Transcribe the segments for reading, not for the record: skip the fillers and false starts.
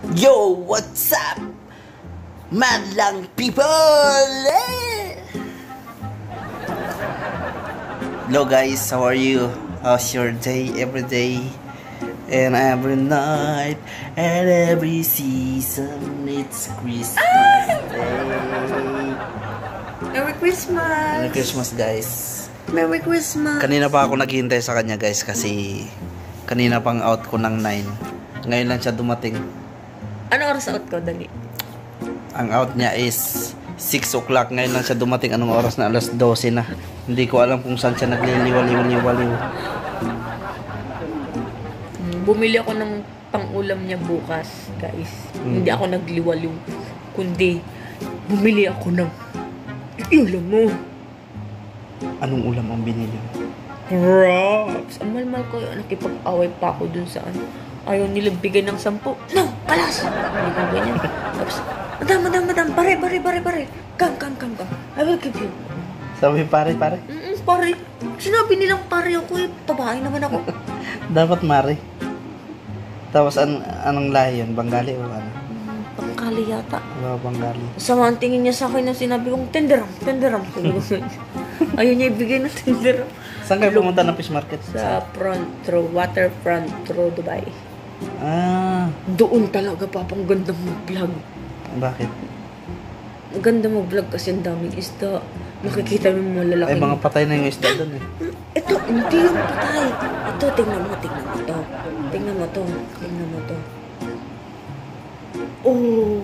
Yo, what's up? Madlang people! Hello guys, how are you? How's your day every day? And every night and every season, it's Christmas Day. Merry Christmas! Merry Christmas guys. Merry Christmas! Kanina pa ako naghihintay sa kanya guys kasi kanina pang out ko ng 9. Ngayon lang siya dumating. Ano oras out ko? Dali. Ang out niya is 6 o'clock. Ngayon lang siya dumating. Anong oras na? Alas 12 na. Hindi ko alam kung saan siya nagliliwaliw-liwaliw. Bumili ako ng pang-ulam niya bukas, guys. Hindi ako nagliwaliw. Kundi, bumili ako ng ulam mo. Anong ulam ang binili mo? Crabs! Ang malmal ko yun. Nakipag-away pa ako dun sa ano. Ayaw nila bigay ng 10. No! Palas! Hindi ko ganyan. Tapos, madam. Pare. Come. I will give you. Sabi pare. Pare. Sinabi nilang pare ako eh. Babae naman ako. Dapat mare. Tapos anong lahi yun? Bengali o ano? Pangkali yata. Bengali. Sama ang tingin niya sa akin na sinabi kong tenderam. Sabi ko, ayaw niya ibigay ng tenderam. Saan kayo pumunta ng fish market? Sa waterfront through Dubai. Doon talaga papang ganda mag-vlog. Bakit? Ganda mag-vlog kasi ang daming isda. Makikita mo yung malalaki. Ay, mga patay na yung isda doon eh. Ito, hindi yung patay. Ito, tingnan mo to. Tingnan mo to. Oh.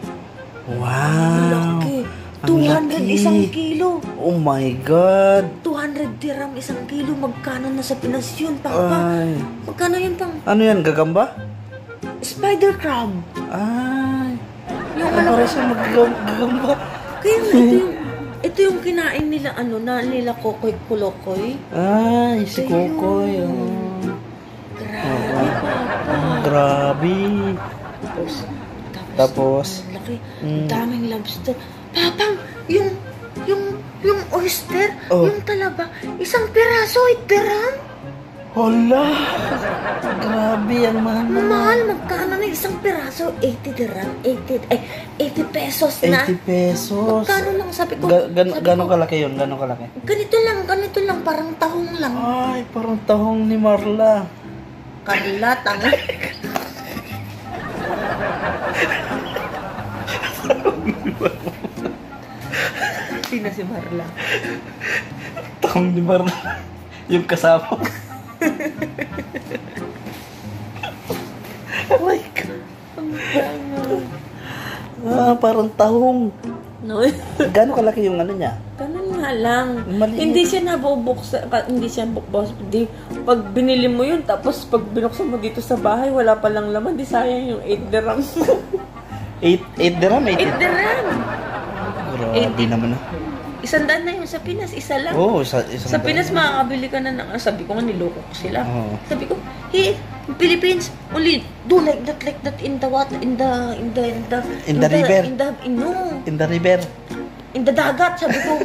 Wow. Laki. Ang 200 laki. isang kilo. Oh my God. 200 dirham isang kilo. Magkano na sa Pinas yun, Papa? Ay. Magkano yun, Pang? Ano yan? Gagamba? Spider crab. Ay. Yung Ay, para siya gagamba. Kaya nga, ito yung kinain nila, nila kokoy kulokoy. Ay, si Ito Kokoy. yun. Grabe, Papa. Grabe. Tapos, ang laki. Daming lobster. Papang, yung oyster, yung talaba, isang piraso, 8 dirham. hala. Grabe, ang mahal naman. Mahal, magkano na isang piraso? 80 dirham, 80 pesos na. 80 pesos. Magkano lang, sabi ko. Gano'ng kalaki yun? Gano'ng kalaki? Ganito lang, parang tahong lang. Ay, parang tahong ni Marla. Kanila, tanga. Sino si Marla? Tahong ni Marla. Yung kasama. Oh my God. Parang tahong. No. Gano'ng kalaki yung ano niya? Ganun nga lang. Maliit. Hindi siya nabubuksan. Hindi siya bukbos. Pag binili mo yun, tapos pag binuksan mo dito sa bahay, wala palang laman. Di sayang yung 8 dirham. 8 dirham? 8 dirham. Grabe naman. 100 na yun sa Pinas. Isa lang. Oo, isang Sa Pinas, makakabili ka na ng... Sabi ko nga, niloko ko sila. Oo. Sabi ko, hey, Philippines, only do like that in the water, in the river. In the river. In the dagat, sabi ko.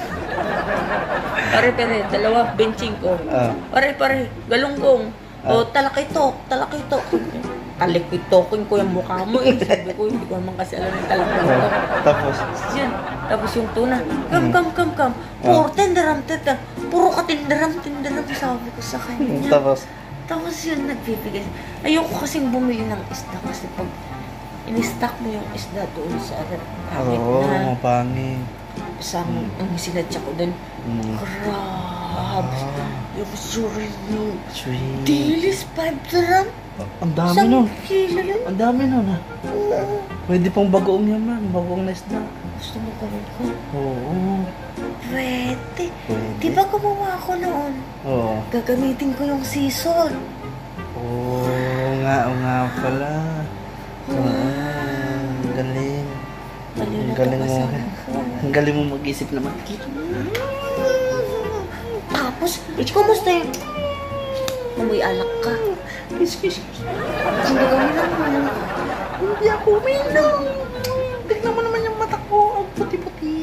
Pare, dalawa, benching ko. Pare, galunggong. O, talakitok. Talikitokin ko yung mukha mo eh. Sabi ko, hindi ko naman kasi alam yung talakitok. Tapos? Yun. Tapos yung tuna. Come. Puro tenderam. Puro ka tenderam. Sabi ko sa kanya. Tapos yun, nagbibigay. Ayoko kasing bumili ng isda kasi pag in-stock mo yung isda doon sa pangit na. Mapangit. Ang sinadya ko doon. Crabs. Yung shrimp yung dilis, 5 dirham. Ang dami nun. Kilo yun. Ang dami nun ha. Pwede pang bagoong yan man. Bagoong na isda. Gusto mo gawin ko? Oo. Pwede. Di ba gumawa ako noon? Oo. Gagamitin ko yung sea salt. Oo nga pala. Galing. Ang galing mo mag-isip naman. Tapos, kumusta yung... Umuy alak ka. Kiss. Hindi ka uminom. Hindi ako uminom. Tignan mo naman yung mata ko. Ang puti-puti.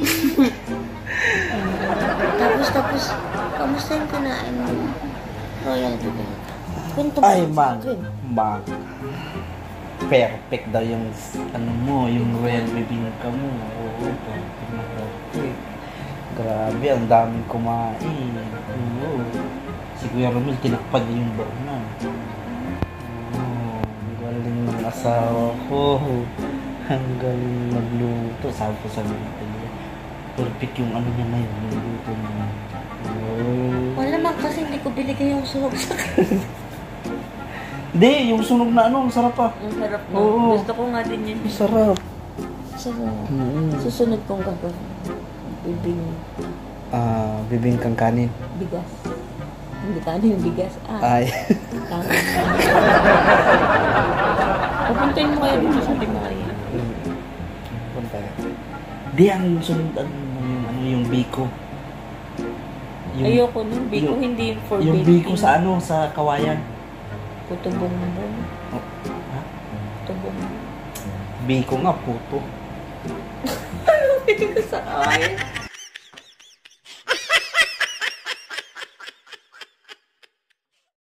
Tapos, kamusta yung kinain mo? Royal Dubai. Ay, Mang. perfect daw yung ano mo, yung royal bibingka mo. Oo, perfect na perfect. Grabe, ang daming kumain. Oo. Si Kuya Romel, tinakpan niya yung baonan. Oo, ang galing ng asawa ko. Ang galing magluto. Sabi ko sa mga niya, perfect yung ano niya ngayon, yung luto niya. Oh. Wala naman kasi hindi ko binigay yung sunog sa kanya. Hindi, yung sunog na ano, ang sarap pa. Ang sarap na. Oo. Gusto ko nga din yun. Ang sarap. Sarap. Mm. Susunod kong gagawin. Bibingkang kanin. Bigas. Hindi kanin, bigas. Ay. Kanin. Pupuntayin mo kaya dito sa Timaria. Punta ka. Di, ang sunod, yung biko. Ayoko nun. Biko hindi yung for yung baking. biko sa ano, sa kawayan. Puto-bongbong. Oh, ha? Puto-bongbong. Biko nga, puto. Pwede ko sa kawayan.